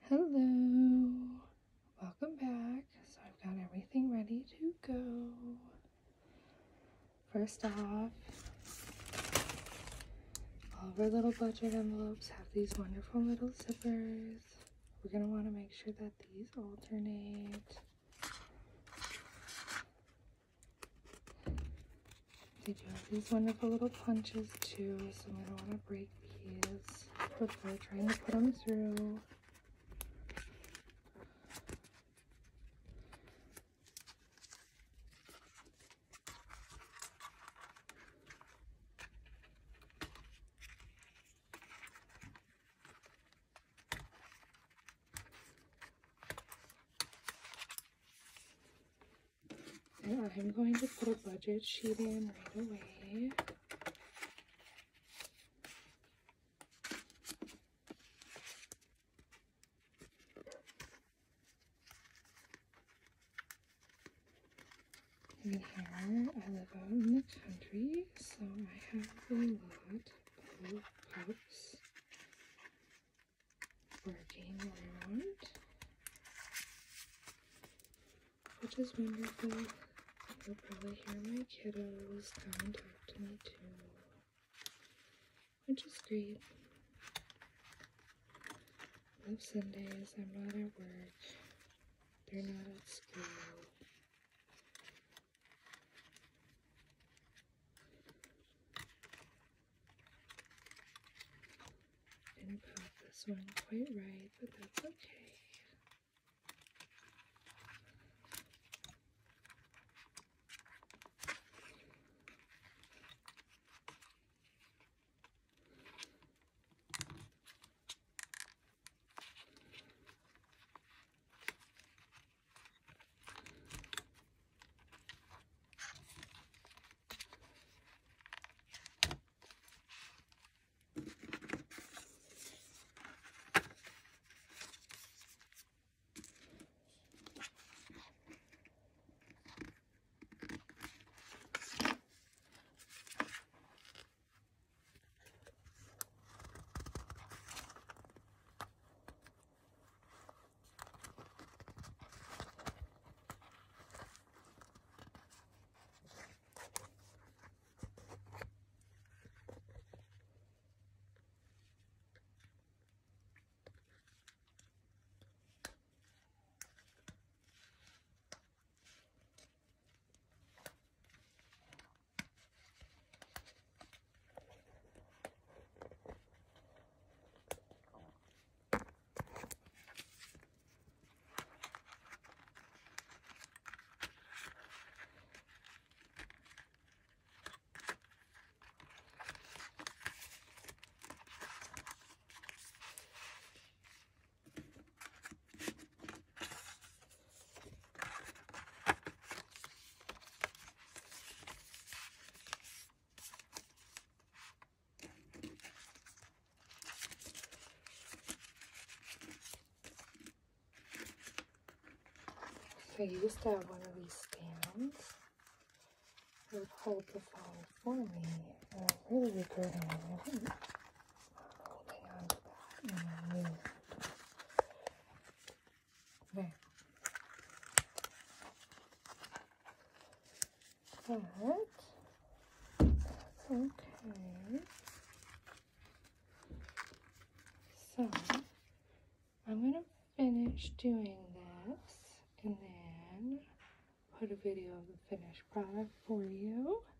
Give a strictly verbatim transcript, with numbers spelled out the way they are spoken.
Hello, welcome back. So I've got everything ready to go. First off, all of our little budget envelopes have these wonderful little zippers. We're going to want to make sure that these alternate. They do have these wonderful little punches too, so we don't want to break these before trying to put them through. And I'm going to put a budget sheet in right away. And here, I live out in the country, so I have a lot of pups barking around, which is wonderful. You'll probably hear my kiddos come and talk to me too, which is great. Love Sundays. I'm not at work. They're not at school. Didn't pop this one quite right, but that's okay. I used to have one of these stands that would hold the phone for me, and I'm really regretting I wasn't holding on to that when I moved. Okay. But that's okay. So I'm gonna finish doing this and then put a video of the finished product for you.